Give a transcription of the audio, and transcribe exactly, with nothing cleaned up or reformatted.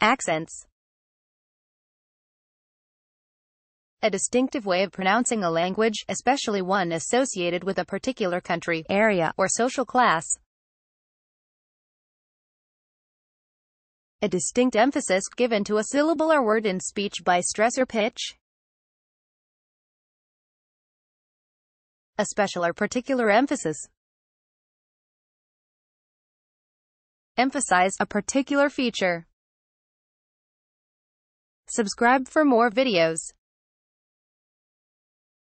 Accents. A distinctive way of pronouncing a language, especially one associated with a particular country, area, or social class. A distinct emphasis given to a syllable or word in speech by stress or pitch. A special or particular emphasis. Emphasize a particular feature. Subscribe for more videos.